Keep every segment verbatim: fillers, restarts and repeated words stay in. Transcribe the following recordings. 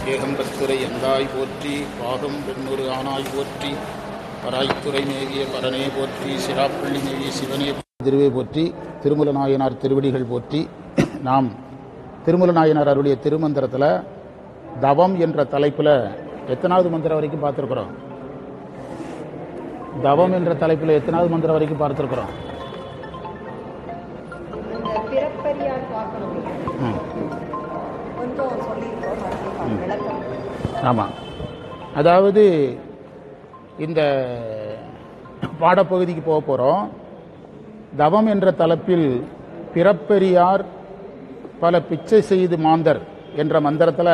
ஏகம்பத்துரை எந்தாய் போற்றி, பாகம் பெண்ணொரு ஆனாய் போற்றி, பராய்த்துறை மேவிய பரனே போற்றி, சிராப்பள்ளி மேவிய சிவனே திருவே போற்றி, திருமல நாயனார் திருவடிகள் போற்றி. நாம் திருமல நாயனார் அவருடைய திருமந்திரத்தில் தவம் என்ற தலைப்பில் எத்தனாவது மந்திரம் வரைக்கும் பார்த்துருக்குறோம்? தவம் என்ற தலைப்பில் எத்தனாவது மந்திரம் வரைக்கும் பார்த்துருக்குறோம்? ஆமாம். அதாவது இந்த பாடப்பகுதிக்கு போக போகிறோம். தவம் என்ற தலைப்பில் பிறப்பெரியார் பல பிச்சை செய்து மாந்தர் என்ற மந்திரத்தில்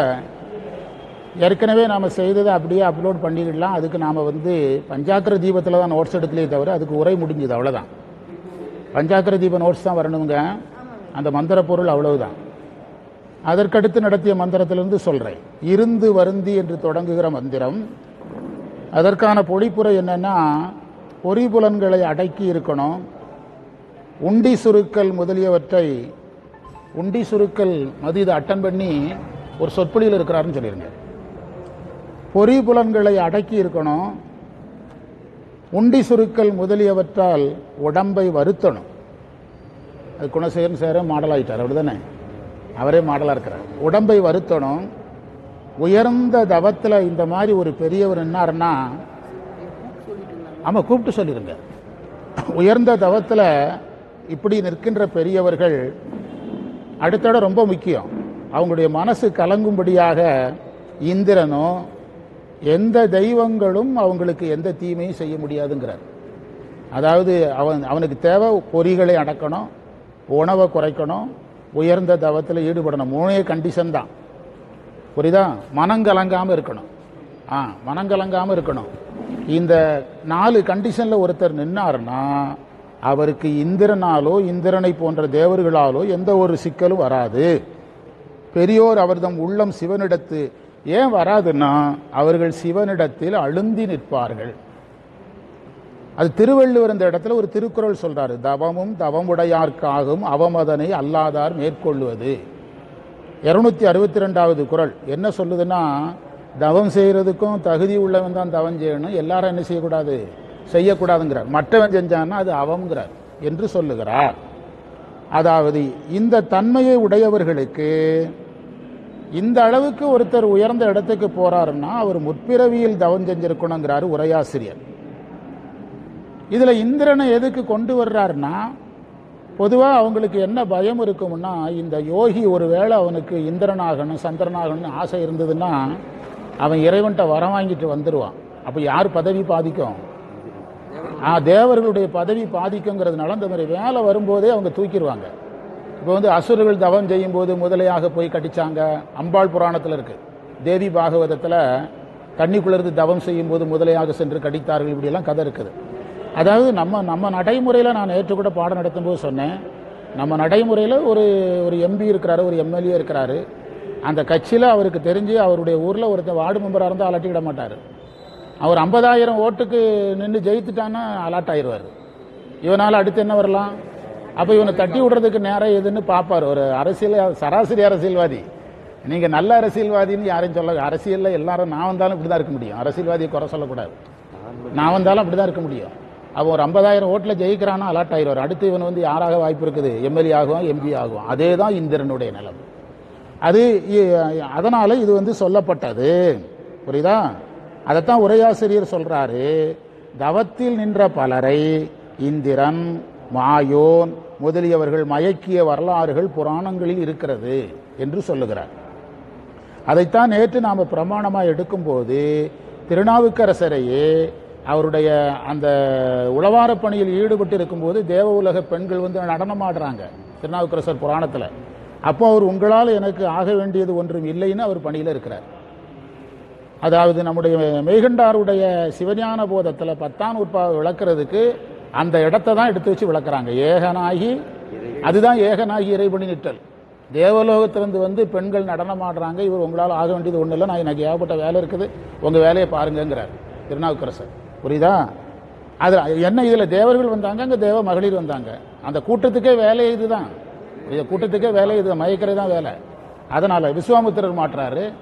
ஏற்கனவே நாம் செய்ததை அப்படியே அப்லோட் பண்ணிக்கிடலாம். அதுக்கு நாம் வந்து பஞ்சாக்கர தீபத்தில் தான் நோட்ஸ் எடுக்கலையே தவிர அதுக்கு உரை முடிஞ்சுது, அவ்வளோதான். பஞ்சாக்கர தீப நோட்ஸ் தான் வரணுங்க, அந்த மந்திர பொருள் அவ்வளவுதான். அதற்கடுத்து நடத்திய மந்திரத்திலிருந்து சொல்கிறேன். இருந்து வருந்தி என்று தொடங்குகிற மந்திரம், அதற்கான பொழிப்புரை என்னன்னா, பொறிபுலன்களை அடக்கி இருக்கணும். உண்டி சுருக்கல் முதலியவற்றை உண்டி சுருக்கல் மது இதை அட்டன் பண்ணி ஒரு சொற்பொழியில் இருக்கிறாருன்னு சொல்லிருங்க. பொறிபுலன்களை அடக்கி இருக்கணும். உண்டி சுருக்கல் முதலியவற்றால் உடம்பை வருத்தணும். அது குணசேகரன் சேர மாடல் ஆகிட்டார், அப்படி தானே? அவரே மாடலாக இருக்கிறார். உடம்பை வருத்தணும். உயர்ந்த தவத்தில் இந்த மாதிரி ஒரு பெரியவர் என்னாருன்னா, ஆமாம் கூப்பிட்டு சொல்லிடுங்க. உயர்ந்த தவத்தில் இப்படி நிற்கின்ற பெரியவர்கள் அடுத்தட ரொம்ப முக்கியம். அவங்களுடைய மனசு கலங்கும்படியாக இந்திரனோ எந்த தெய்வங்களும் அவங்களுக்கு எந்த தீமையும் செய்ய முடியாதுங்கிறார். அதாவது அவன் அவனுக்கு தேவை பொறிகளை அடக்கணும், உணவை குறைக்கணும், உயர்ந்த தவத்தில் ஈடுபடணும். மூணே கண்டிஷன் தான், புரியுதா? மனங்கலங்காமல் இருக்கணும். ஆ மனங்கலங்காமல் இருக்கணும். இந்த நாலு கண்டிஷனில் ஒருத்தர் நின்னாருன்னா அவருக்கு இந்திரனாலோ இந்திரனை போன்ற தேவர்களாலோ எந்த ஒரு சிக்கலும் வராது. பெரியோர் அவர்தம் உள்ளம் சிவனிடத்து ஏன் வராதுன்னா, அவர்கள் சிவனிடத்தில் அழுந்தி நிற்பார்கள். அது திருவள்ளுவர் இந்த இடத்துல ஒரு திருக்குறள் சொல்றாரு. தவமும் தவமுடையார்க்காகும் அவமதனை அல்லாதார் மேற்கொள்வது. இருநூத்தி அறுபத்தி ரெண்டாவது குறள் என்ன சொல்லுதுன்னா, தவம் செய்யறதுக்கும் தகுதி உள்ளவன் தான் தவம் செய்யணும், எல்லாரும் என்ன செய்யக்கூடாது, செய்யக்கூடாதுங்கிறார். மற்றவன் செஞ்சான்னா அது அவங்கிறார் என்று சொல்லுகிறார். அதாவது இந்த தன்மையை உடையவர்களுக்கு இந்த அளவுக்கு ஒருத்தர் உயர்ந்த இடத்துக்கு போறாருன்னா அவர் முற்பிறவியில் தவம் செஞ்சிருக்கணுங்கிறாரு உரையாசிரியர். இதுல இந்திரனை எதுக்கு கொண்டு வர்றாருன்னா, பொதுவாக அவங்களுக்கு என்ன பயம் இருக்கும்னா, இந்த யோகி ஒருவேளை அவனுக்கு இந்திரனாகணும் சந்திரனாகணும்னு ஆசை இருந்ததுன்னா அவன் இறைவன்ட்ட வரம் வாங்கிட்டு வந்துடுவான். அப்போ யார் பதவி பாதிக்கும்? ஆ தேவர்களுடைய பதவி பாதிக்குங்கிறதுனால அந்த மாதிரி வேலை வரும்போதே அவங்க தூக்கிடுவாங்க. இப்போ வந்து அசுரர்கள் தவம் செய்யும் போது முதலையாக போய் கடிச்சாங்க. அம்பாள் புராணத்தில் இருக்கு. தேவி பாகவதத்தில் தண்ணிக்குள்ளேருந்து தவம் செய்யும் போது முதலையாக சென்று கடித்தார்கள், இப்படியெல்லாம் கதை இருக்குது. அதாவது நம்ம நம்ம நடைமுறையில் நான் நேற்று கூட பாடம் நடத்தும் போது சொன்னேன், நம்ம நடைமுறையில் ஒரு ஒரு எம்பி இருக்கிறாரு, ஒரு எம்எல்ஏ இருக்கிறாரு. அந்த கட்சியில் அவருக்கு தெரிஞ்சு அவருடைய ஊரில் ஒருத்தர் வார்டு மெம்பராக இருந்தால் அலட்டிவிட மாட்டார். அவர் ஐம்பதாயிரம் ஓட்டுக்கு நின்று ஜெயித்துட்டான்னா அலாட் ஆயிடுவார். இவனால் அடுத்து என்ன வரலாம்? அப்போ இவனை தட்டி விடுறதுக்கு நேரம் எதுன்னு பார்ப்பார். ஒரு அரசியல் சராசரி அரசியல்வாதி. நீங்கள் நல்ல அரசியல்வாதின்னு யாரையும் சொல்ல, அரசியலில் எல்லாரும் நான் வந்தாலும் இப்படி தான் இருக்க முடியும். அரசியல்வாதியை குறை சொல்லக்கூடாது. நான் வந்தாலும் அப்படி தான் இருக்க முடியும். அப்போ ஒரு ஐம்பதாயிரம் ஓட்டில் ஜெயிக்கிறான்னா அலாட் ஆயிடுவார். அடுத்து இவன் வந்து யாராக வாய்ப்பு இருக்குது? எம்எல்ஏ ஆகுவான், எம்பி ஆகுவான். அதே தான் இந்திரனுடைய நிலம். அது அதனால இது வந்து சொல்லப்பட்டது, புரியுதா? அதைத்தான் உரையாசிரியர் சொல்றாரு. தவத்தில் நின்ற பலரை இந்திரன் மாயோன் முதலியவர்கள் மயக்கிய வரலாறுகள் புராணங்களில் இருக்கிறது என்று சொல்லுகிறார். அதைத்தான் நேற்று நாம் பிரமாணமாக எடுக்கும்போது திருநாவுக்கரசரையே அவருடைய அந்த உளவார பணியில் ஈடுபட்டு இருக்கும்போது தேவ உலக பெண்கள் வந்து நடனமாடுறாங்க திருநாவுக்கரசர் புராணத்தில். அப்போ அவர் உங்களால் எனக்கு ஆக வேண்டியது ஒன்றும் இல்லைன்னு அவர் பணியில் இருக்கிறார். அதாவது நம்முடைய மெய்கண்டாருடைய சிவஞான போதத்தில் பத்தாம் நூற்பாவை விளக்குறதுக்கு அந்த இடத்தை தான் எடுத்து வச்சு விளக்குறாங்க. ஏகனாகி, அதுதான் ஏகனாகி இறைபணி நிற்றல். தேவலோகத்திலிருந்து வந்து பெண்கள் நடனமாடுறாங்க, இவர் உங்களால் ஆக வேண்டியது ஒன்றும் இல்லை, நான் எனக்கு ஏகப்பட்ட வேலை இருக்குது, உங்கள் வேலையை பாருங்கிறார் திருநாவுக்கரசர். புரியுதா? அது என்ன, இதில் தேவர்கள் வந்தாங்க, அங்கே தேவ மகளிர் வந்தாங்க. அந்த கூட்டத்துக்கே வேலை இதுதான், கூட்டத்துக்கே வேலை இது, மயக்கிறது தான் வேலை. அதனால் விஸ்வாமித்திரர் மாற்றாரு,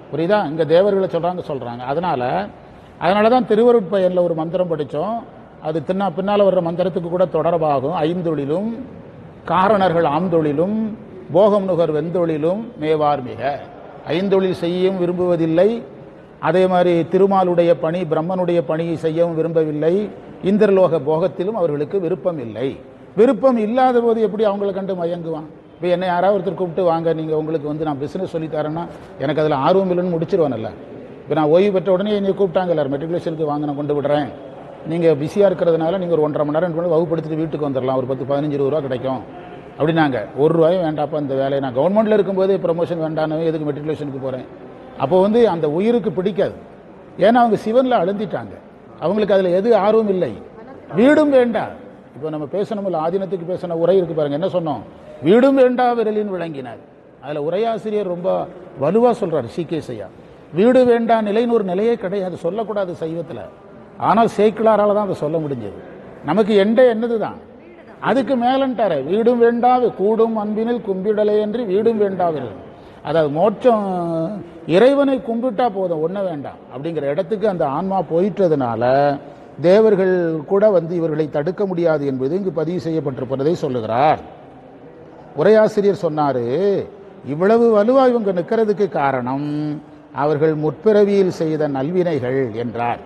புரியுதா? இங்க தேவர்களை சொல்றாங்க சொல்றாங்க அதனால அதனால தான் திருவருட்பயனில் ஒரு மந்திரம் படித்தோம். அது தின்னா பின்னால் வர்ற மந்திரத்துக்கு கூட தொடர்பாகும். ஐந்தொழிலும் காரணர்கள் ஆம்தொழிலும் போகம் நுகர் வெந்தொழிலும் மேவார் மிக. ஐந்தொழில் செய்யவும் விரும்புவதில்லை, அதே மாதிரி திருமாலுடைய பணி பிரம்மனுடைய பணியை செய்யவும் விரும்பவில்லை, இந்திரலோக போகத்திலும் அவர்களுக்கு விருப்பம் இல்லை. விருப்பம் இல்லாத போது எப்படி அவங்களை கண்டு மயங்குவான்? இப்போ என்னை யாராவது ஒருத்தர் கூப்பிட்டு வாங்க, நீங்கள் உங்களுக்கு வந்து நான் பிஸ்னஸ் சொல்லித்தரேன்னா எனக்கு அதில் ஆர்வம் இல்லைன்னு முடிச்சிருவானல்ல. இப்போ நான் ஓய்வு பெற்ற உடனே என்னை கூப்பிட்டாங்க எல்லாரும், மெட்ரிகுலேஷனுக்கு வாங்க நான் கொண்டு விடுறேன், நீங்கள் பிஸியாக இருக்கிறதுனால நீங்கள் ஒரு ஒன்றரை மணி நேரம் ரெண்டு மணி நேரம் வகுப்படுத்திட்டு வீட்டுக்கு வந்துடலாம், ஒரு பத்து பதினஞ்சு இருபது ரூபா கிடைக்கும் அப்படின்னாங்க. ஒரு ரூபாயும் வேண்டாப்பா இந்த வேலையை, நான் கவர்மெண்ட்டில் இருக்கும்போது ப்ரமோஷன் வேண்டானவே எதுக்கு மெட்ரிகுலேஷனுக்கு போகிறேன். அப்போ வந்து அந்த உயிருக்கு பிடிக்காது, ஏன்னா அவங்க சிவனில் அழுந்திட்டாங்க, அவங்களுக்கு அதில் எது ஆர்வம் இல்லை, வீடும் வேண்டாம். இப்போ நம்ம பேசணும்ல, ஆதீனத்துக்கு பேசின உரை இருக்கு பாருங்க, என்ன சொன்னோம்? வீடும் வேண்டா விரலின் விளங்கினார். அதில் உரையாசிரியர் ரொம்ப வலுவாக சொல்றார் சீகேசையா, வீடு வேண்டா நிலைன்னு ஒரு நிலையே கிடையாது, சொல்லக்கூடாது சைவத்தில். ஆனால் சேக்கிழாரால் தான் அதை சொல்ல முடிஞ்சது. நமக்கு எண்டே என்னது தான், அதுக்கு மேலன்ட்டார வீடும் வேண்டாவே கூடும் அன்பினில் கும்பிடலே என்று வீடும் வேண்டாவில்லை. அதாவது மோட்சம் இறைவனை கும்பிட்டா போதும், ஒன்ன வேண்டாம் அப்படிங்கிற இடத்துக்கு அந்த ஆன்மா போயிட்டதுனால தேவர்கள் கூட வந்து இவர்களை தடுக்க முடியாது என்பது இங்கு பதிவு செய்யப்பட்டிருப்பதை சொல்லுகிறார். உரையாசிரியர் சொன்னாரு, இவ்வளவு வலுவா இவங்க நிற்கிறதுக்கு காரணம் அவர்கள் முற்பிறவியில் செய்த நல்வினைகள் என்றார்,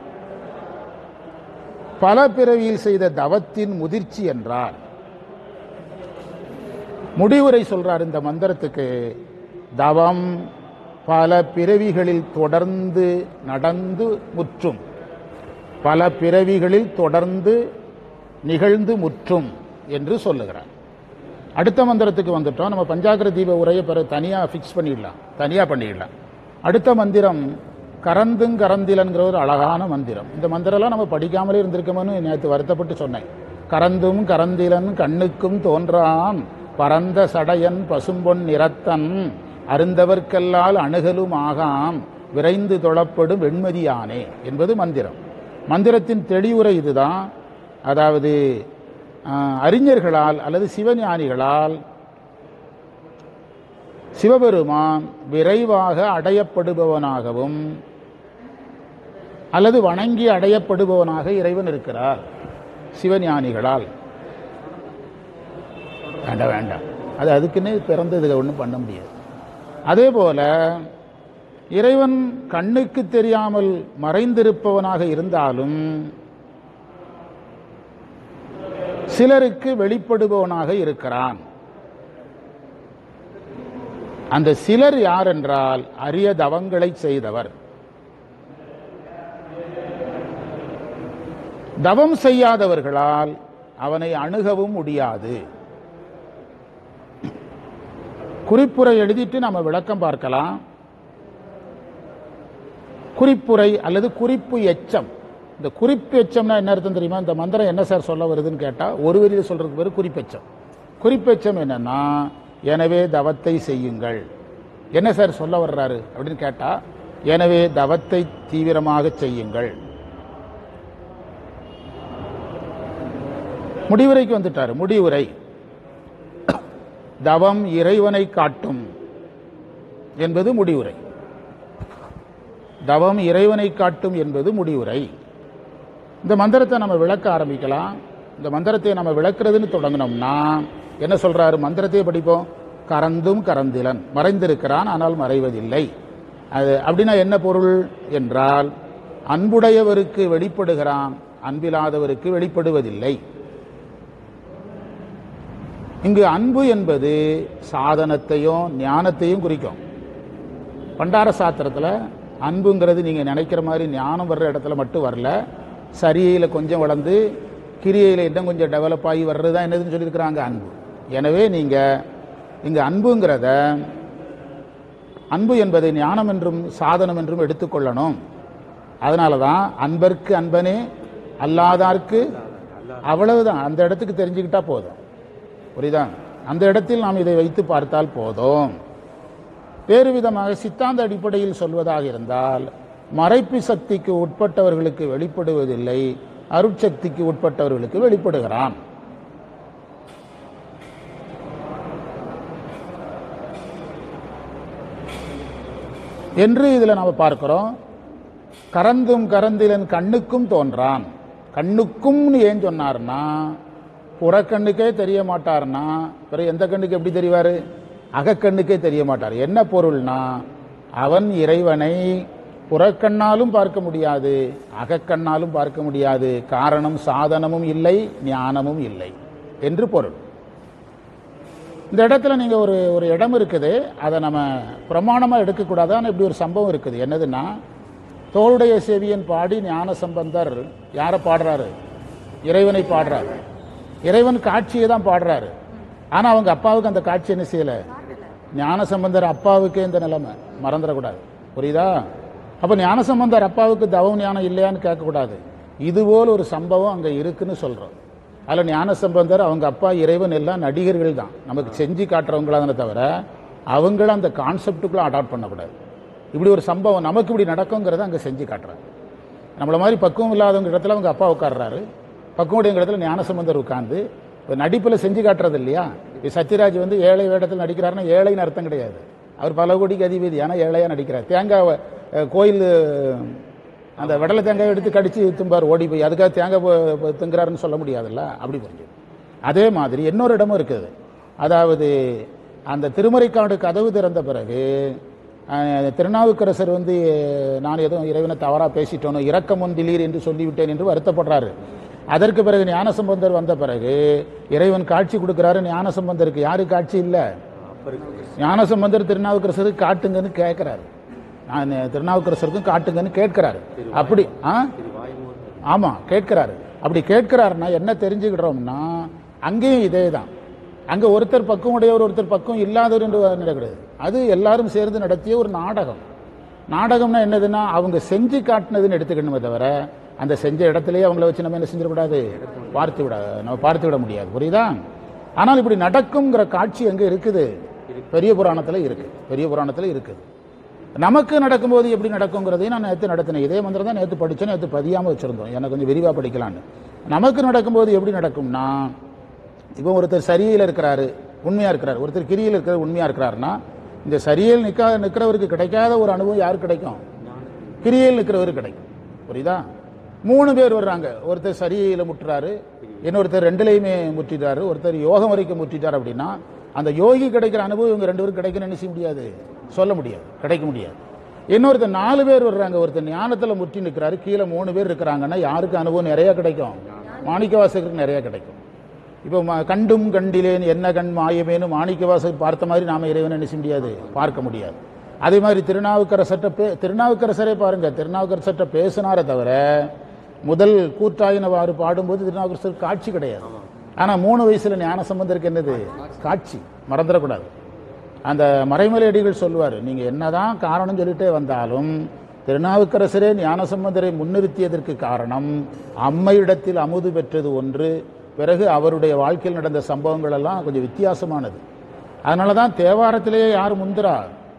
பல பிறவியில் செய்த தவத்தின் முதிர்ச்சி என்றார். முடிவுரை சொல்றார் இந்த மந்திரத்துக்கு, தவம் பல பிறவிகளில் தொடர்ந்து நடந்து முற்றும், பல பிறவிகளில் தொடர்ந்து நிகழ்ந்து முற்றும் என்று சொல்லுகிறார். அடுத்த மந்திரத்துக்கு வந்துட்டோம். நம்ம பஞ்சாக்ர தீப உரையை பிறகு தனியா ஃபிக்ஸ் பண்ணிடலாம், தனியா பண்ணிடலாம். அடுத்த மந்திரம் கரந்துங் கரந்திலன்கிற ஒரு அழகான மந்திரம். இந்த மந்திரம்லாம் நம்ம படிக்காமலே இருந்திருக்கோம்னு நேற்று வருத்தப்பட்டு சொன்னேன். கரந்தும் கரந்திலன் கண்ணுக்கும் தோன்றான் பரந்த சடையன் பசும்பொன் நிறத்தன் அருந்தவர்க்கல்லால் அணுகலும் ஆகாம் விரைந்து தொழப்படும் வெண்மதியானே என்பது மந்திரம். மந்திரத்தின் தெளிவுரை இதுதான். அதாவது அறிஞர்களால் அல்லது சிவஞானிகளால் சிவபெருமான் விரைவாக அடையப்படுபவனாகவும் அல்லது வணங்கி அடையப்படுபவனாக இறைவன் இருக்கிறார். சிவஞானிகளால் வேண்டாம் வேண்டாம் அது அதுக்குன்னு பிறந்தது ஒன்றும் பண்ண முடியாது. அதே போல இறைவன் கண்ணுக்கு தெரியாமல் மறைந்திருப்பவனாக இருந்தாலும் சிலருக்கு வெளிப்படுபவனாக இருக்கிறான். அந்த சிலர் யார் என்றால் அரிய தவங்களை செய்தவர். தவம் செய்யாதவர்களால் அவனை அணுகவும் முடியாது. குறிப்புரை எழுதிட்டு நம்ம விளக்கம் பார்க்கலாம். குறிப்புரை அல்லது குறிப்பு எச்சம். இந்த குறிப்பு எச்சம்னா என்ன அர்த்தம் தெரியுமா? இந்த மந்திரம் என்ன சார் சொல்ல வருதுன்னு கேட்டா ஒரு வரியில் சொல்றதுக்கு பேரு குறிப்பெச்சம். குறிப்பெச்சம் என்னன்னா, எனவே தவத்தை செய்யுங்கள். என்ன சார் சொல்ல வர்றாரு அப்படின்னு கேட்டா, எனவே தவத்தை தீவிரமாக செய்யுங்கள். முடிவுரைக்கு வந்துட்டாரு. முடிவுரை, தவம் இறைவனை காட்டும் என்பது முடிவுரை. தவம் இறைவனை காட்டும் என்பது முடிவுரை. இந்த மந்திரத்தை நம்ம விளக்க ஆரம்பிக்கலாம். இந்த மந்திரத்தை நம்ம விளக்குறதுன்னு தொடங்கினோம்னா என்ன சொல்றாரு? மந்திரத்தையே படிப்போம். கரந்தும் கரந்திலன், மறைந்திருக்கிறான் ஆனால் மறைவதில்லை. அது அப்படின்னா என்ன பொருள் என்றால், அன்புடையவருக்கு வெளிப்படுகிறான், அன்பில்லாதவருக்கு வெளிப்படுவதில்லை. இங்கு அன்பு என்பது சாதனத்தையும் ஞானத்தையும் குறிக்கும். பண்டார சாத்திரத்தில் அன்புங்கிறது நீங்க நினைக்கிற மாதிரி ஞானம் வர்ற இடத்துல மட்டும் வரல, சரியில கொஞ்சம் வளர்ந்து கிரியையில் இன்னும் கொஞ்சம் டெவலப் ஆகி வர்றது தான் என்னதுன்னு சொல்லியிருக்கிறாங்க அன்பு. எனவே நீங்க இங்க அன்புங்கிறத, அன்பு என்பதை ஞானம் என்றும் சாதனம் என்றும் எடுத்துக்கொள்ளணும். அதனால தான் அன்பர்க்கு அன்பனே அல்லாதார்க்கு, அவ்வளவுதான். அந்த இடத்துக்கு தெரிஞ்சுக்கிட்டா போதும். புரியுதா? அந்த இடத்தில் நாம் இதை வைத்து பார்த்தால் போதும். வேறு விதமாக சித்தாந்த அடிப்படையில் சொல்வதாக இருந்தால், மறைப்பு சக்திக்கு உட்பட்டவர்களுக்கு வெளிப்படுவதில்லை, அருட்சக்திக்கு உட்பட்டவர்களுக்கு வெளிப்படுகிறான். என்று இதில் நாம் பார்க்கிறோம். கறந்தும் கறந்திலன் கண்ணுக்கும் தோன்றான். கண்ணுக்கும்னு ஏன் சொன்னார்னா, புறக்கண்ணுக்கே தெரிய மாட்டார்னா பிறகு எந்த கண்ணுக்கு எப்படி தெரிவார்? அகக்கண்ணுக்கே தெரிய மாட்டார். என்ன பொருள்னா, அவன் இறைவனை புறக்கண்ணாலும் பார்க்க முடியாது, அகக்கண்ணாலும் பார்க்க முடியாது. காரணம் சாதனமும் இல்லை, ஞானமும் இல்லை என்று பொருள். இந்த இடத்துல நீங்க ஒரு ஒரு இடம் இருக்குது, அதை நம்ம பிரமாணமா எடுக்கக்கூடாது. ஆனால் இப்படி ஒரு சம்பவம் இருக்குது. என்னதுன்னா, தோளுடைய செவியன் பாடி ஞான சம்பந்தர் யாரை பாடுறாரு? இறைவனை பாடுறாரு. இறைவன் காட்சியை தான் பாடுறாரு. ஆனா அவங்க அப்பாவுக்கு அந்த காட்சி என்ன செய்யல? ஞான சம்பந்தர் அப்பாவுக்கே இந்த நிலைமை, மறந்துடக்கூடாது. புரியுதா? அப்ப ஞான சம்பந்தர் அப்பாவுக்கு தவம் ஞானம் இல்லையான்னு கேட்கக்கூடாது. இதுபோல் ஒரு சம்பவம் அங்க இருக்குன்னு சொல்றோம். அதில் ஞான சம்பந்தர் அவங்க அப்பா இறைவன் எல்லாம் நடிகர்கள் தான், நமக்கு செஞ்சு காட்டுறவங்களாதானே தவிர அவங்கள அந்த கான்செப்டுக்குள்ள அடாப்ட் பண்ணக்கூடாது. இப்படி ஒரு சம்பவம் நமக்கு இப்படி நடக்குங்கிறத அங்கே செஞ்சு காட்டுறாங்க. நம்மள மாதிரி பக்குவம் இல்லாதவங்க இடத்துல அவங்க அப்பா உட்காடுறாரு, பக்குவடைய இடத்துல ஞான சம்பந்தர் உட்கார்ந்து நடிப்பில் செஞ்சு காட்டுறது இல்லையா? சத்யராஜ் வந்து ஏழை வேடத்தில் நடிக்கிறாருன்னா ஏழைன்னு அர்த்தம் கிடையாது. அவர் பல கோடிக்கு அதிபதி, ஆனால் ஏழையா நடிக்கிறார். தேங்காய் கோயில் அந்த வெடலை தேங்காய் எடுத்து கடிச்சு தும்பார் ஓடி போய், அதுக்காக தேங்காய் திங்குறாருன்னு சொல்ல முடியாதுல்ல. அப்படி புரிஞ்சு. அதே மாதிரி இன்னொரு இடமும் இருக்குது. அதாவது அந்த திருமறைக்காடு கதவு திறந்த பிறகு திருநாவுக்கரசர் வந்து நான் எதுவும் இறைவனை தவறாக பேசிட்டோனோ, இரக்கமும் திலீர் என்று சொல்லிவிட்டேன் என்று வருத்தப்படுறாரு. அதற்கு பிறகு ஞானசம்பந்தர் வந்த பிறகு இறைவன் காட்சி கொடுக்கிறாரு. ஞானசம்பந்தருக்கு யாரு காட்சி இல்லை? ஞானசம்பந்தர் திருநாவுக்கரசருக்கு காட்டுங்கன்னு கேட்கிறாரு. நான் திருநாவுக்கரசருக்கும் காட்டுங்கன்னு கேட்கிறாரு. அப்படி ஆ ஆமா கேட்கிறாரு. அப்படி கேட்கிறாருன்னா என்ன தெரிஞ்சுக்கிட்டோம்னா, அங்கேயும் இதே தான். அங்க ஒருத்தர் பக்கம் உடையவர் ஒருத்தர் பக்கம் இல்லாதவர் என்று நடக்கிறது. அது எல்லாரும் சேர்ந்து நடத்திய ஒரு நாடகம். நாடகம்னா என்னதுன்னா, அவங்க செஞ்சு காட்டினதுன்னு எடுத்துக்கணுமே தவிர அந்த செஞ்ச இடத்துலயே அவங்கள வச்சு நம்ம என்ன செஞ்சிடக்கூடாது, பார்த்து விட நம்ம பார்த்து விட முடியாது. புரியுதா? ஆனால் இப்படி நடக்குங்கிற காட்சி எங்க இருக்குது? பெரிய புராணத்துல இருக்கு. பெரிய புராணத்துல இருக்குது. நமக்கு நடக்கும்போது எப்படி நடக்குங்கிறதையும் நான் நேற்று நடத்தினேன். இதே மந்திரம் தான் நேற்று படித்தேன். நேற்று பதியாமல் வச்சுருந்தோம், எனக்கு கொஞ்சம் விரிவாக படிக்கலான்னு. நமக்கு நடக்கும்போது எப்படி நடக்கும்னா, இப்போ ஒருத்தர் சரியில் இருக்கிறாரு, உண்மையாக இருக்கிறார். ஒருத்தர் கிரியில் இருக்கிறார், உண்மையாக இருக்கிறாருன்னா, இந்த சரியில் நிற்கா நிற்கிறவருக்கு கிடைக்காத ஒரு அனுபவம் யாருக்கு கிடைக்கும்? கிரியில் நிற்கிறவருக்கு கிடைக்கும். புரியுதா? மூணு பேர் வர்றாங்க. ஒருத்தர் சரியில் முட்டுறாரு, இன்னொருத்தர் ரெண்டுலையுமே முற்றிட்டாரு, ஒருத்தர் யோகம் வரைக்கும் முற்றிட்டார். அப்படின்னா அந்த யோகி கிடைக்கிற அனுபவம் இவங்க ரெண்டு பேரும் கிடைக்கணும்னு நினைச்ச முடியாது, சொல்ல முடியாது, கிடைக்க முடியாது. இன்னொருத்தர் நாலு பேர் வர்றாங்க. ஒருத்தர் ஞானத்துல முற்றி நிற்கிறாரு, கீழே மூணு பேர் இருக்கிறாங்கன்னா யாருக்கு அனுபவம் நிறைய கிடைக்கும்? மாணிக்கவாசகருக்கு நிறைய கிடைக்கும். இப்போ கண்டும் கண்டிலேன் என்ன கண் மாயமேனு மாணிக்கவாசகர் பார்த்த மாதிரி நாம இறைவனை நினைச்ச முடியாது, பார்க்க முடியாது. அதே மாதிரி திருநாவுக்கரசர்ட்ட பே திருநாவுக்கரசரே பாருங்க, திருநாவுக்கரசர்ட்ட பேசினாரே தவிர முதல் கூத்தாயினவாறு பாடும்போது திருநாவுக்கரசர் காட்சி கிடையாது. ஆனா மூணு வயசுல ஞான சம்பந்தருக்கு என்னது? காட்சி. மறந்துடக்கூடாது. அந்த மறைமலையடிகள் சொல்லுவார், நீங்க என்னதான் காரணம் சொல்லிட்டே வந்தாலும் திருநாவுக்கரசரே ஞான சம்பந்தரை முன்னிறுத்தியதற்கு காரணம் அம்மையிடத்தில் அமுது பெற்றது ஒன்று, பிறகு அவருடைய வாழ்க்கையில் நடந்த சம்பவங்கள் எல்லாம் கொஞ்சம் வித்தியாசமானது. அதனாலதான் தேவாரத்திலேயே யார் முந்திரா?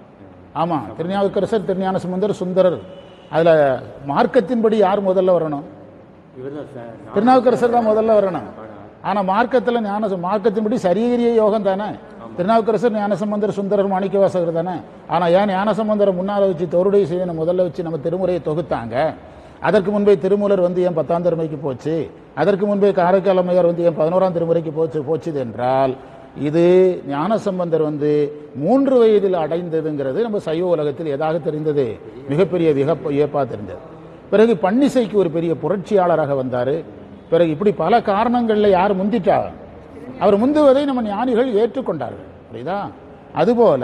ஆமா, திருநாவுக்கரசர், திருஞான சம்பந்தர், சுந்தரர். அதுல மார்க்கத்தின்படி யார் முதல்ல வரணும்? திருநாவுக்கரசர் தான் முதல்ல வரணும். ஆனா மார்க்கத்தில் ஞான மார்க்கத்தின்படி சரீரிய யோகம் தானே. திருநாவுக்கரசர், ஞானசம்பந்தர், சுந்தரர், மாணிக்கவாசகர் தானே. ஆனா ஏன் ஞானசம்பந்தரை முன்னால வச்சு தோருடைய செய்வனை முதல்ல வச்சு நம்ம திருமுறையை தொகுத்தாங்க? அதற்கு முன்பே திருமூலர் வந்து ஏன் பத்தாம் திருமுறைக்கு போச்சு? அதற்கு முன்பே காரைக்கால் அம்மையார் வந்து ஏன் பதினோராம் திருமுறைக்கு போச்சு போச்சுது என்றால், இது ஞானசம்பந்தர் வந்து மூன்று வயதில் அடைந்ததுங்கிறது நம்ம சைவ உலகத்தில் எதாக தெரிந்தது? மிகப்பெரிய வியப்பா தெரிந்தது. பிறகு பன்னிசைக்கு ஒரு பெரிய புரட்சியாளராக வந்தாரு. பிறகு இப்படி பல காரணங்கள்ல யார் முந்திட்டா? அவர் முந்துவதை நம்ம ஞானிகள் ஏற்றுக்கொண்டார்கள். புரியுதா? அதுபோல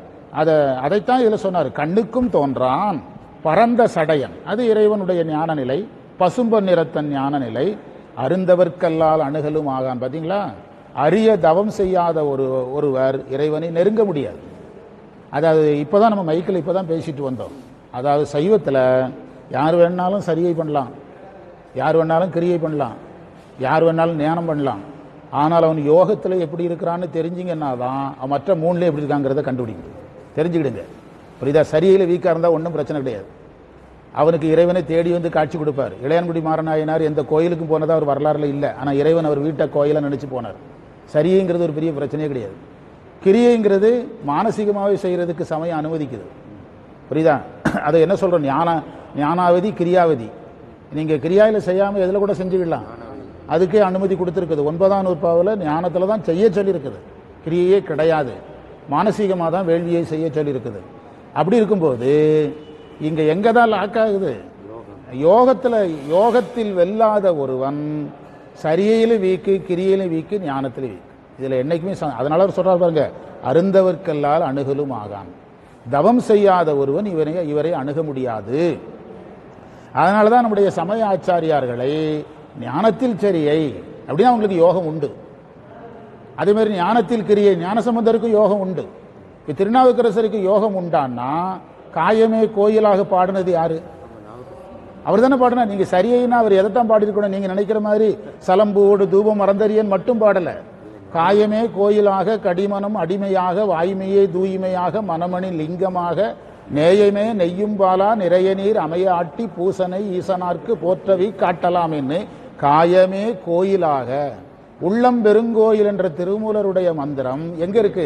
அத அதைத்தான் இதுல சொன்னார். கண்ணுக்கும் தோன்றான் பரந்த சடையன், அது இறைவனுடைய ஞான நிலை. பசும்ப நிறத்தன் ஞான நிலை. அருந்தவர்க்கல்லால் அணுகலும் ஆகான். பாத்தீங்களா? அரிய தவம் செய்யாத ஒரு ஒருவர் இறைவனை நெருங்க முடியாது. அதாவது இப்பதான் நம்ம மைக்கில் இப்பதான் பேசிட்டு வந்தோம். அதாவது சைவத்துல யார் வேணாலும் சரியை பண்ணலாம், யார் வேணாலும் கிரியை பண்ணலாம், யார் வேணாலும் ஞானம் பண்ணலாம். ஆனால் அவன் யோகத்தில் எப்படி இருக்கிறான்னு தெரிஞ்சிங்கன்னா தான் மற்ற மூணுல எப்படி இருக்காங்கிறத கண்டுபிடிக்கும். தெரிஞ்சுக்கிடுங்க. புரியுதா? சரியில வீக்கா இருந்தால் ஒன்றும் பிரச்சனை கிடையாது. அவனுக்கு இறைவனை தேடி வந்து காட்சி கொடுப்பார். இளையான்குடி மாறனாயினார் எந்த கோயிலுக்கும் போனதா அவர் வரலாறுல இல்லை. ஆனால் இறைவன் அவர் வீட்டை கோயிலை நினைச்சு போனார். சரிங்கிறது ஒரு பெரிய பிரச்சனையே கிடையாது. கிரியைங்கிறது மானசீகமாகவே செய்யறதுக்கு சமயம் அனுமதிக்குது. புரியுதா? அதை என்ன சொல்கிறோம்? ஞான ஞானாவதி கிரியாவதி. நீங்கள் கிரியாவில் செய்யாமல் எதில் கூட செஞ்சுக்கலாம், அதுக்கே அனுமதி கொடுத்துருக்குது. ஒன்பதாம் நூற்பாவில் ஞானத்தில் தான் செய்ய சொல்லியிருக்குது, கிரியையே கிடையாது. மானசீகமாக தான் வேள்வியை செய்ய சொல்லியிருக்குது. அப்படி இருக்கும்போது இங்கே எங்கே தான் லாக் ஆகுது? யோகத்தில் யோகத்தில் வெல்லாத ஒருவன் சரியிலும் வீக்கு, கிரியிலும் வீக்கு, ஞானத்திலும் வீக்கு. இதில் என்றைக்குமே அதனால அவர் சொல்கிறார் பாருங்க, அருந்தவர்க்கல்லால் அணுகலும் ஆகான். தவம் செய்யாத ஒருவன் இவரை இவரை அணுக முடியாது. அதனால தான் நம்முடைய சமய ஆச்சாரியார்களை ஞானத்தில் சரியை அப்படின்னா அவங்களுக்கு யோகம் உண்டு. அதே மாதிரி ஞானத்தில் கிரியை ஞானசம்பந்தருக்கு யோகம் உண்டு. இப்போ திருநாவுக்கரசருக்கு யோகம் உண்டான்னா காயமே கோயிலாக பாடினது யாரு? அவர் தானே பாடினா. நீங்க சரியைன்னா அவர் எதைத்தான் பாடிருக்கணும்? நீங்க நினைக்கிற மாதிரி சலம்பூடு தூபம் மறந்தறியன் மட்டும் பாடல. காயமே கோயிலாக, கடிமனம் அடிமையாக, வாய்மையே தூய்மையாக, மனமணி லிங்கமாக, நேயமே நெய்யும் பாலா நிறைய நீர் அமைய ஆட்டி பூசனை ஈசனார்க்கு போற்றவி காட்டலாம் என்று காயமே கோயிலாக உள்ளம் பெருங்கோயில் என்ற திருமூலருடைய மந்திரம் எங்க இருக்கு?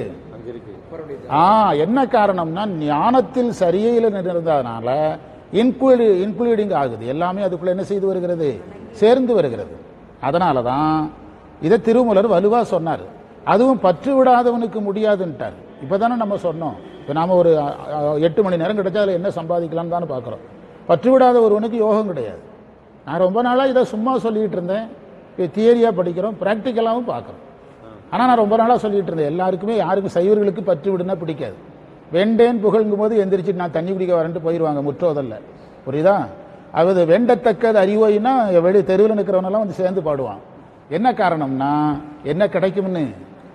ஆ என்ன காரணம்னா ஞானத்தில் சரியையில் இருந்ததுனால இன்க்ளூடி இன்க்ளூடிங் ஆகுது. எல்லாமே அதுக்குள்ள என்ன செய்து வருகிறது? சேர்ந்து வருகிறது. அதனால தான் இதை திருமூலர் வலுவா சொன்னார். அதுவும் பற்று விடாதவனுக்கு முடியாதுன்ட்டார். இப்பதானே நம்ம சொன்னோம், இப்போ நாம ஒரு எட்டு மணி நேரம் கிடைச்சா அதில் என்ன சம்பாதிக்கலாம்னு தானே பார்க்குறோம். பற்று விடாத ஒருவனுக்கு யோகம் கிடையாது. நான் ரொம்ப நாளாக இதை சும்மா சொல்லிட்டு இருந்தேன். இப்போ தியரியாக படிக்கிறோம், ப்ராக்டிக்கலாகவும் பார்க்குறோம். ஆனால் நான் ரொம்ப நாளாக சொல்லிட்டு இருந்தேன், எல்லாருக்குமே யாருக்கும் சைவர்களுக்கு பற்று விடுனா பிடிக்காது. வேண்டேன் புகழ்ங்கும் போது எந்திரிச்சு நான் தண்ணி குடிக்க வரேன்ட்டு போயிடுவாங்க முற்றோதல்ல. புரியுதா? அது வேண்டத்தக்கது அறிவோயின்னா வெளி தெருவில் நிற்கிறவனெல்லாம் வந்து சேர்ந்து பாடுவான். என்ன காரணம்னா என்ன கிடைக்கும்னு?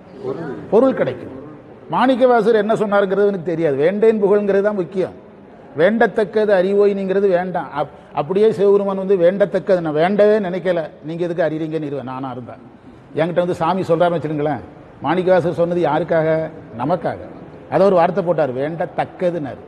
பொருள் கிடைக்கும். மாணிக்கவாசர் என்ன சொன்னாருங்கிறது எனக்கு தெரியாது. வேண்டேன் புகழ்ங்கிறது தான் முக்கியம். வேண்டத்தக்கது அறிவோயினிங்கிறது வேண்டாம். அப்படியே சிவபெருமான் வந்து வேண்டத்தக்கது நான் வேண்டவே நினைக்கல, நீங்க எதுக்கு அறிறீங்கன்னு இருவேன் நானா இருந்தேன். என்கிட்ட வந்து சாமி சொல்றாருன்னு வச்சுருங்களேன், மாணிக்கவாசர் சொன்னது யாருக்காக? நமக்காக. அதை ஒரு வார்த்தை போட்டார், வேண்டத்தக்கதுன்னாரு.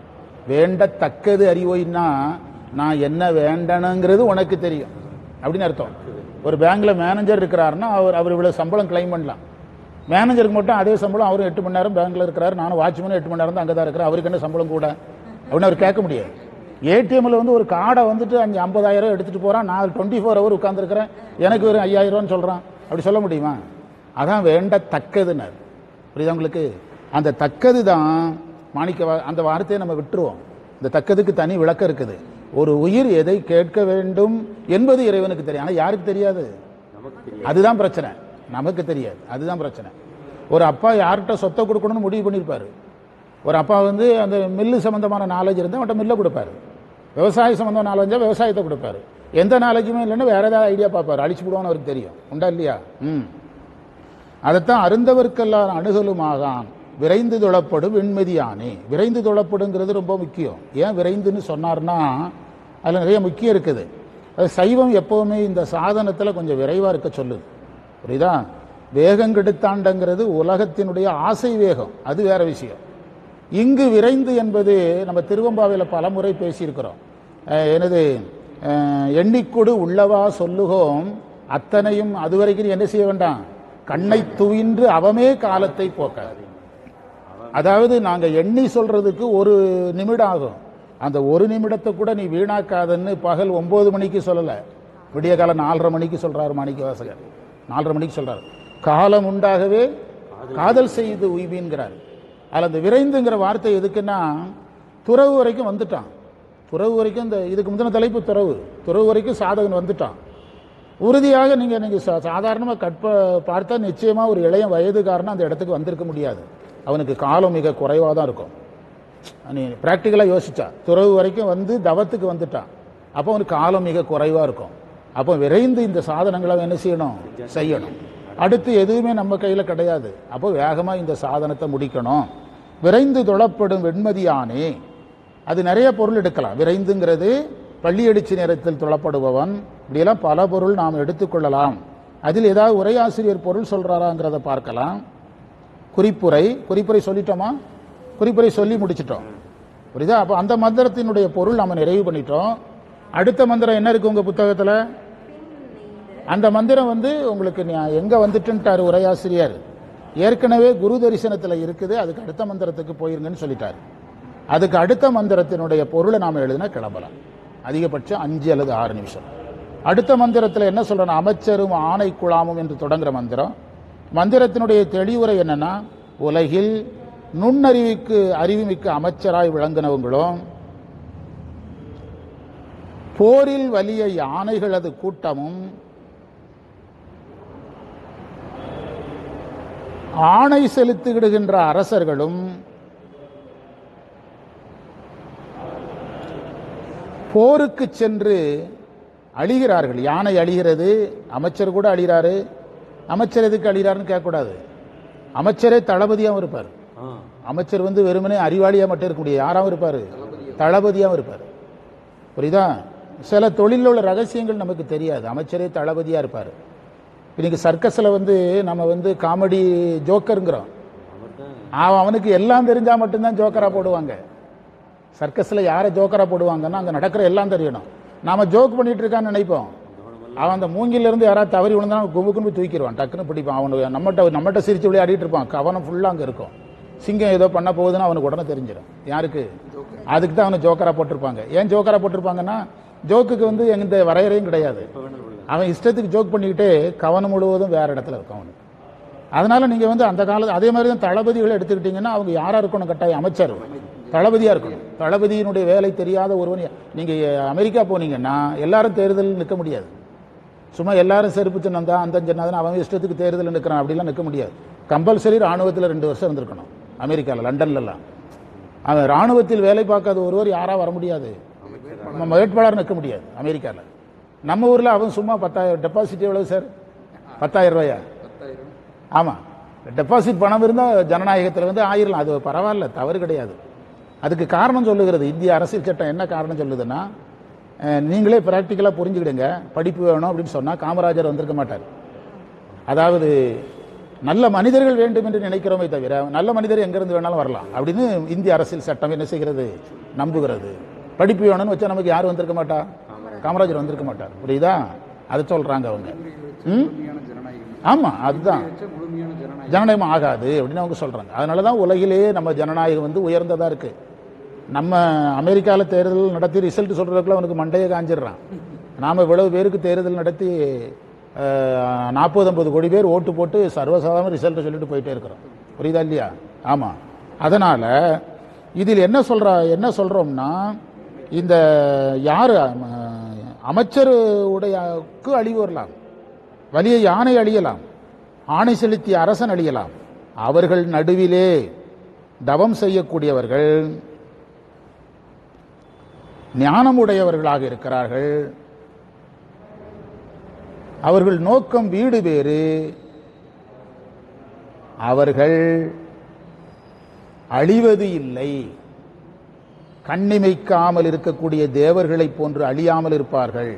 வேண்டத்தக்கது அறிவோயின்னா நான் என்ன வேண்டணுங்கிறது உனக்கு தெரியும் அப்படின்னு அர்த்தம். ஒரு பேங்க்ல மேனேஜர் இருக்கிறாருன்னா அவர் அவர் இவ்வளவு சம்பளம் கிளைம் பண்ணலாம். மேனேஜருக்கு மட்டும் அதே சம்பளம், அவரும் எட்டு மணி நேரம் பேங்க்ல இருக்கிறாரு, நானும் வாட்ச்மேனும் எட்டு மணி நேரம் தான் அங்கே தான் இருக்கிறேன், அவருக்கு என்ன சம்பளம் கூட அப்படின்னு அவர் கேட்க முடியாது. ஏடிஎம்ல வந்து ஒரு கார்டை வந்துட்டு அஞ்சு ஐம்பதாயிரம் ரூபாய் எடுத்துட்டு போறான், நான் டுவெண்ட்டி ஃபோர் ஹவர் உட்காந்துருக்கிறேன், எனக்கு ஒரு ஐயாயிரம் ரூபான்னு சொல்றான். அப்படி சொல்ல முடியுமா? அதான் வேண்டத்தக்கதுன்னாரு. புரியுதா உங்களுக்கு? அந்த தக்கது தான் மாணிக்க அந்த வார்த்தையை நம்ம விட்டுருவோம். இந்த தக்கதுக்கு தனி விளக்கம் இருக்குது. ஒரு உயிர் எதை கேட்க வேண்டும் என்பது இறைவனுக்கு தெரியும். ஆனால் யாருக்கு தெரியாது? அதுதான் பிரச்சனை. நமக்கு தெரியாது, அதுதான் பிரச்சனை. ஒரு அப்பா யார்கிட்ட சொத்தை கொடுக்கணும்னு முடிவு பண்ணியிருப்பாரு. ஒரு அப்பா வந்து அந்த மில்லு சம்பந்தமான நாலேஜ் இருந்தால் அவன்கிட்ட மில்லை கொடுப்பாரு. விவசாய சம்பந்தமான நாலேஜா விவசாயத்தை கொடுப்பாரு. எந்த நாலேஜுமே இல்லைன்னா வேற ஏதாவது ஐடியா பார்ப்பாரு, அழிச்சு விடுவான்னு அவருக்கு தெரியும். உண்டா இல்லையா? ம் அதைத்தான் அருந்தவர்க்கெல்லாம் அணுகலுமாகான் விரைந்து தொழப்படும் வெண்மதியானே. விரைந்து தொழப்படுங்கிறது ரொம்ப முக்கியம். ஏன் விரைந்துன்னு சொன்னார்னா அதில் நிறைய முக்கியம் இருக்குது. அது சைவம் எப்பவுமே இந்த சாதனத்தில் கொஞ்சம் விரைவாக இருக்க சொல்லுது. புரியுதா? வேகம் கெடுத்தாண்டங்கிறது உலகத்தினுடைய ஆசை வேகம், அது வேற விஷயம். இங்கு விரைந்து என்பது நம்ம திருவம்பாவையில் பல முறை பேசியிருக்கிறோம். எனது எண்ணிக்கொடு உள்ளவா சொல்லுகோம் அத்தனையும் அதுவரைக்கும் என்ன செய்ய வேண்டாம், கண்ணை துயின்று அவமே காலத்தை போக்காது. அதாவது நாங்க எண்ணி சொல்றதுக்கு ஒரு நிமிடம் ஆகும், அந்த ஒரு நிமிடத்தை கூட நீ வீணாக்காதன்னு பகல் ஒன்பது மணிக்கு சொல்லல, விடிய காலம் நாலரை மணிக்கு சொல்றாரு மாணிக்க வாசகர். நாலரை மணிக்கு சொல்றாரு. காலம் உண்டாகவே காதல் செய்து உய்வின்கிறார். அதில் அந்த விரைந்துங்கிற வார்த்தை எதுக்குன்னா துறவு வரைக்கும் வந்துட்டான். துறவு வரைக்கும் இந்த இதுக்கு முந்தின தலைப்பு துறவு. துறவு வரைக்கும் சாதகன் வந்துட்டான். உறுதியாக நீங்க நீங்க சாதாரணமாக கற்ப பார்த்தா நிச்சயமா ஒரு இளைய வயதுக்காரன் அந்த இடத்துக்கு வந்திருக்க முடியாது. அவனுக்கு காலம் மிக குறைவாக தான் இருக்கும். நீ பிராக்டிக்கலாக யோசிச்சா துறவு வரைக்கும் வந்து தவத்துக்கு வந்துட்டான், அப்போ அவனுக்கு காலம் மிக குறைவாக இருக்கும். அப்போ விரைந்து இந்த சாதனங்களை என்ன செய்யணும், செய்யணும். அடுத்து எதுவுமே நம்ம கையில் கிடையாது. அப்போ வேகமாக இந்த சாதனத்தை முடிக்கணும். விரைந்து தொழப்படும் வெண்மதியானே, அது நிறைய பொருள் எடுக்கலாம். விரைந்துங்கிறது பள்ளியடிச்சு நேரத்தில் தொழப்படுபவன், இப்படியெல்லாம் பல பொருள் நாம் எடுத்துக்கொள்ளலாம். அதில் ஏதாவது உரையாசிரியர் பொருள் சொல்றாராங்கிறத பார்க்கலாம். குறிப்புரை குறிப்புரை சொல்லிட்டோமா? குறிப்புரை சொல்லி முடிச்சிட்டோம். புரியுதா? அப்போ அந்த மந்திரத்தினுடைய பொருள் நம்ம நிறைவு பண்ணிட்டோம். அடுத்த மந்திரம் என்ன இருக்கு உங்க புத்தகத்தில்? அந்த மந்திரம் வந்து உங்களுக்கு எங்க வந்துட்டுன்ட்டாரு உரையாசிரியர், ஏற்கனவே குரு தரிசனத்தில் இருக்குது, அதுக்கு அடுத்த மந்திரத்துக்கு போயிருங்கன்னு சொல்லிட்டாரு. அதுக்கு அடுத்த மந்திரத்தினுடைய பொருளை நாம் எழுதினா கிளம்பலாம். அதிகபட்சம் அஞ்சு அல்லது ஆறு நிமிஷம். அடுத்த மந்திரத்தில் என்ன சொல்றோம்? அமைச்சரும் ஆணை குழாமும் என்று தொடங்குற மந்திரம். மந்திரத்தினுடைய தெளிவுரை என்னன்னா, உலகில் நுண்ணறிவுக்கு அறிவுமிக்க அமைச்சராய் விளங்கினவங்களும் போரில் வலிய யானைகளது கூட்டமும் ஆணை செலுத்திவிடுகின்ற அரசர்களும் போருக்கு சென்று அழிகிறார்கள். யானை அழிகிறது, அமைச்சர் கூட அழிகிறாரு. அமைச்சர் எதுக்கு அழிகிறாருன்னு கேட்கக்கூடாது. அமைச்சரே தளபதியாகவும் இருப்பார். அமைச்சர் வந்து வெறுமனே அறிவாளியாக மட்டும் இருக்க முடியாது, யாராவும் இருப்பார், தளபதியாகவும் இருப்பார். புரியுதா? சில தொழிலில் உள்ள ரகசியங்கள் நமக்கு தெரியாது, அமைச்சரே தளபதியாக இருப்பார். இன்னைக்கு சர்க்கஸில் வந்து நம்ம வந்து காமெடி ஜோக்கருங்கிறோம், அவனுக்கு எல்லாம் தெரிஞ்சால் மட்டும்தான் ஜோக்கராக போடுவாங்க. சர்க்கஸில் யாரை ஜோக்கராக போடுவாங்கன்னா அங்கே நடக்கிற எல்லாம் தெரியணும். நாம் ஜோக் பண்ணிட்டு இருக்கான்னு நினைப்போம், அவன் அந்த மூங்கிலிருந்து யாராவது தவறி விழுந்தா கும்புக்குன்னு போய் தூக்கிடுவான், டக்குன்னு பிடிப்பான். அவனுக்கு நம்மகிட்ட நம்மகிட்ட சிரிச்சு விளையாடிட்டு இருப்பான், கவனம் ஃபுல்லாக அங்கே இருக்கும். சிங்கம் ஏதோ பண்ண போகுதுன்னு அவனுக்கு உடனே தெரிஞ்சிடும். யாருக்கு? அதுக்கு தான் அவனை ஜோக்கராக போட்டிருப்பாங்க. ஏன் ஜோக்கராக போட்டிருப்பாங்கன்னா, ஜோக்குக்கு வந்து எந்த வரையறையும் கிடையாது. அவன் இஷ்டத்துக்கு ஜோக் பண்ணிக்கிட்டே கவனம் முழுவதும் வேற இடத்துல இருக்கும் அவனுக்கு. அதனால நீங்க வந்து அந்த காலத்து அதே மாதிரி தான் தளபதிகளை எடுத்துக்கிட்டீங்கன்னா அவங்க யாரா இருக்கணும்? கட்டாயம் அமைச்சர் தளபதியா இருக்கணும். தளபதியினுடைய வேலை தெரியாத ஒருவன். நீங்க அமெரிக்கா போனீங்கன்னா எல்லாரும் தேர்தலில் நிற்க முடியாது. சும்மா எல்லாரும் செருப்பு சின்னம் தான் அந்த சின்னம் அவன் இஷ்டத்துக்கு தேர்தலில் நிற்கிறான் அப்படிலாம் நிற்க முடியாது. கம்பல்சரி ராணுவத்தில் ரெண்டு வருஷம் இருந்திருக்கணும். அமெரிக்காவில் லண்டன்லாம் அவன் ராணுவத்தில் வேலை பார்க்காத ஒருவர் யாரா வர முடியாது, வேட்பாளர் நிற்க முடியாது அமெரிக்காவில். நம்ம ஊரில் அவன் சும்மா பத்தாயிரம் டெபாசிட் எவ்வளவு சார்? பத்தாயிரம் ரூபாயா? ஆமாம், டெபாசிட் பணம் இருந்தால் ஜனநாயகத்தில் வந்து ஆயிரலாம், அது பரவாயில்ல, தவறு கிடையாது. அதுக்கு காரணம் சொல்லுகிறது இந்திய அரசியல் சட்டம். என்ன காரணம் சொல்லுதுன்னா, நீங்களே பிராக்டிக்கலாக புரிஞ்சுக்கிடுங்க. படிப்பு வேணும் அப்படின்னு சொன்னால் காமராஜர் வந்திருக்க மாட்டார். அதாவது நல்ல மனிதர்கள் வேண்டும் என்று நினைக்கிறோமே தவிர நல்ல மனிதர் எங்கிருந்து வேணாலும் வரலாம் அப்படின்னு இந்திய அரசியல் சட்டம் என்ன செய்கிறது? நம்புகிறது. படிப்பு வேணும்னு வச்சா நமக்கு யார் வந்திருக்க மாட்டா? காமராஜர் வந்திருக்க மாட்டார். புரியுதா? அது சொல்றாங்க அவங்க. ஆமா, அதுதான் ஜனநாயகம் ஆகாது அப்படின்னு அவங்க சொல்றாங்க. அதனாலதான் உலகிலேயே நம்ம ஜனநாயகம் வந்து உயர்ந்ததா இருக்கு. நம்ம அமெரிக்காவில் தேர்தல் நடத்தி ரிசல்ட் சொல்றதுக்குள்ள அவனுக்கு மண்டையை காஞ்சிடுறான். நாம இவ்வளவு பேருக்கு தேர்தல் நடத்தி நாற்பது ஐம்பது கோடி பேர் ஓட்டு போட்டு சர்வசாதாரண ரிசல்ட் சொல்லிட்டு போயிட்டே இருக்கிறோம். புரியுதா இல்லையா? ஆமா. அதனால இதில் என்ன சொல்ற என்ன சொல்றோம்னா, இந்த யாரு அமைச்சர் உடையக்கு அழிவு வரலாம், வலிய யானை அழியலாம், ஆணை செலுத்திய அரசன் அழியலாம். அவர்கள் நடுவிலே தவம் செய்யக்கூடியவர்கள் ஞானமுடையவர்களாக இருக்கிறார்கள். அவர்கள் நோக்கம் வீடு வேறு. அவர்கள் அழிவது இல்லை. கண்ணிமைக்காமல் இருக்கக்கூடிய தேவர்களை போன்று அழியாமல் இருப்பார்கள்.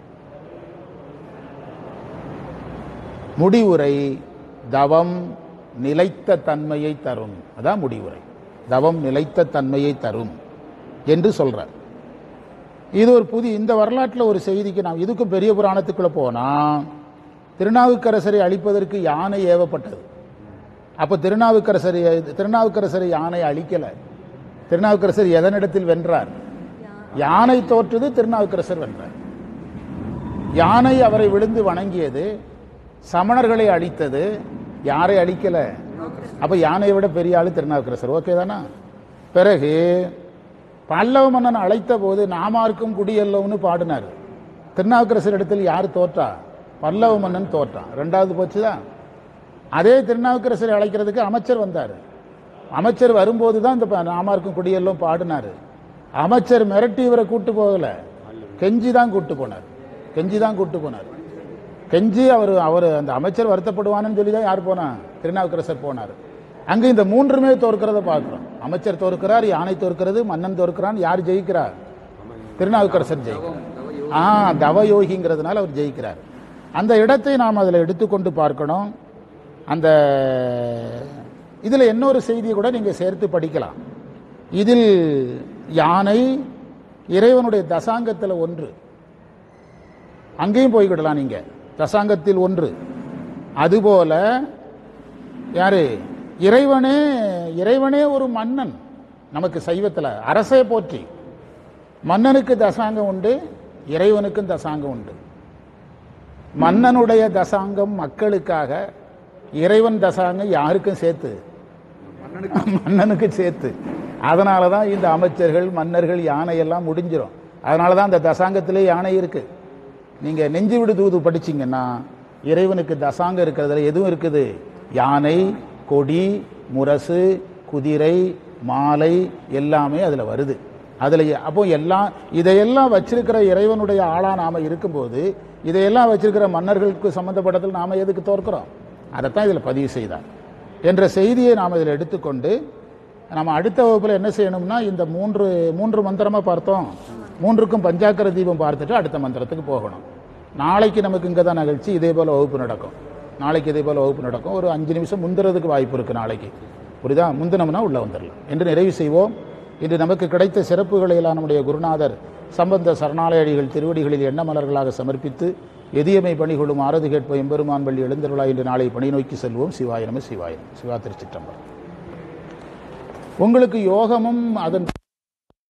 முடிவுரை தவம் நிலைத்த தன்மையை தரும். அதான் முடிவுரை. தவம் நிலைத்த தன்மையை தரும் என்று சொல்றார். இது ஒரு புதிய இந்த வரலாற்றில் ஒரு செய்திக்கு நாம் இதுக்கும் பெரிய புராணத்துக்குள்ள போனா, திருநாவுக்கரசரை அழிப்பதற்கு யானை ஏவப்பட்டது. அப்ப திருநாவுக்கரசரை திருநாவுக்கரசரை யானை அழிக்கல. திருநாவுக்கரசர் எதனிடத்தில் வென்றார்? யானை தோற்றது, திருநாவுக்கரசர் வென்றார். யானை அவரை விழுந்து வணங்கியது, சமணர்களை அழித்தது, யாரை அழிக்கல. அப்ப யானையை விட பெரிய ஆளு திருநாவுக்கரசர். ஓகே தானா? பிறகு பல்லவ மன்னன் அழைத்த போது நாமார்க்கும் குடியல்லோன்னு பாடினார். திருநாவுக்கரசர் இடத்தில் யார் தோற்றா? பல்லவ மன்னன் தோற்றான். ரெண்டாவது போச்சுதான். அதே திருநாவுக்கரசரை அழைக்கிறதுக்கு அமைச்சர் வந்தார். அமைச்சர் வரும்போது தான் இந்த நாமார்க்கும் குடியெல்லாம் பாடினார். அமைச்சர் மிரட்டி இவரை கூட்டு போகல, கெஞ்சி தான் கூட்டு போனார். கெஞ்சி தான் கூட்டு போனார். கெஞ்சி அவர் அவர் அந்த அமைச்சர் வருத்தப்படுவான்னு சொல்லி தான் யார் போனா? திருநாவுக்கரசர் போனார். அங்க இந்த மூன்றுமே தோற்கிறத பார்க்கிறோம். அமைச்சர் தோற்கிறார், யானை தோற்கிறது, மன்னன் தோற்கிறான். யார் ஜெயிக்கிறார்? திருநாவுக்கரசர் ஜெயிக்கிறார். ஆ தவயோகிங்கிறதுனால அவர் ஜெயிக்கிறார். அந்த இடத்தை நாம் அதில் எடுத்துக்கொண்டு பார்க்கணும். அந்த இதுல இன்னொரு செய்தியை கூட நீங்க சேர்த்து படிக்கலாம். இதில் யானை இறைவனுடைய தசாங்கத்தில் ஒன்று, அங்கேயும் போய்விடலாம் நீங்க, தசாங்கத்தில் ஒன்று. அதுபோல யாரு? இறைவனே இறைவனே ஒரு மன்னன். நமக்கு சைவத்தில் அரசே போற்றி. மன்னனுக்கு தசாங்கம் உண்டு, இறைவனுக்கும் தசாங்கம் உண்டு. மன்னனுடைய தசாங்கம் மக்களுக்காக, இறைவன் தசாங்கம் யாருக்கும் சேர்த்து, மன்னனுக்கு சேர்த்து. அதனால தான் இந்த அமைச்சர்கள் மன்னர்கள் யானையெல்லாம் முடிஞ்சிடும். அதனால தான் அந்த தசாங்கத்திலே யானை இருக்கு. நீங்கள் நெஞ்சு விடு தூது படிச்சிங்கன்னா இறைவனுக்கு தசாங்கம் இருக்கிறதுல எதுவும் இருக்குது. யானை, கொடி, முரசு, குதிரை, மாலை எல்லாமே அதில் வருது. அதில் அப்போ எல்லாம் இதையெல்லாம் வச்சிருக்கிற இறைவனுடைய ஆளா நாம் இருக்கும்போது இதையெல்லாம் வச்சிருக்கிற மன்னர்களுக்கு சம்பந்தப்பட்டதில் நாம் எதுக்கு தோற்கிறோம்? அதைத்தான் இதில் பதிவு செய்தார் என்ற செய்தியை நாம் இதில் எடுத்துக்கொண்டு நம்ம அடுத்த வகுப்பில் என்ன செய்யணும்னா, இந்த மூன்று மூன்று மந்திரமாக பார்த்தோம். மூன்றுக்கும் பஞ்சாக்கர தீபம் பார்த்துட்டு அடுத்த மந்திரத்துக்கு போகணும். நாளைக்கு நமக்கு இங்கே தான் நிகழ்ச்சி, இதே போல் வகுப்பு நடக்கும். நாளைக்கு இதே போல் வகுப்பு நடக்கும். ஒரு அஞ்சு நிமிஷம் முந்துறதுக்கு வாய்ப்பு இருக்குது நாளைக்கு. புரியுதா? முந்தினோம்னா உள்ளே வந்துடலாம் என்று நிறைவு செய்வோம். இன்று நமக்கு கிடைத்த சிறப்புகளை எல்லாம் நம்முடைய குருநாதர் சம்பந்த சரணாலயடிகள் திருவடிகளில் எண்ண மலர்களாக சமர்ப்பித்து எதியமை பணிகொள்ளும் ஆரது கேட்ப எம்பெருமான் பள்ளி எழுந்தருளா என்று நாளை பணி நோக்கி செல்வோம். சிவாய நம சிவாய. சிவா திருச்சிற்றம்பலம். உங்களுக்கு யோகமும் அதன்